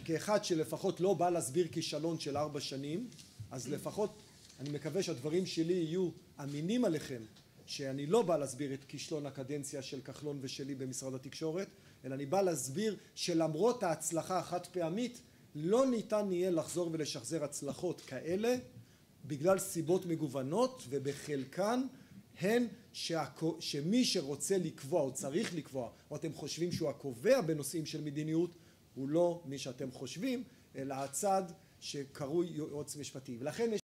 כאחד שלפחות לא בא להסביר כישלון של 4 שנים, אז לפחות אני מקווה שהדברים שלי יהיו אמינים עליכם, שאני לא בא להסביר את כישלון הקדנציה של כחלון ושלי במשרד התקשורת, אלא אני בא להסביר שלמרות ההצלחה החד פעמית, לא ניתן יהיה לחזור ולשחזר הצלחות כאלה, בגלל סיבות מגוונות, ובחלקן הן שמי שרוצה לקבוע או צריך לקבוע, או אתם חושבים שהוא הקובע בנושאים של מדיניות, הוא לא מי שאתם חושבים, אלא הצד שקרוי יועץ משפטי. ולכן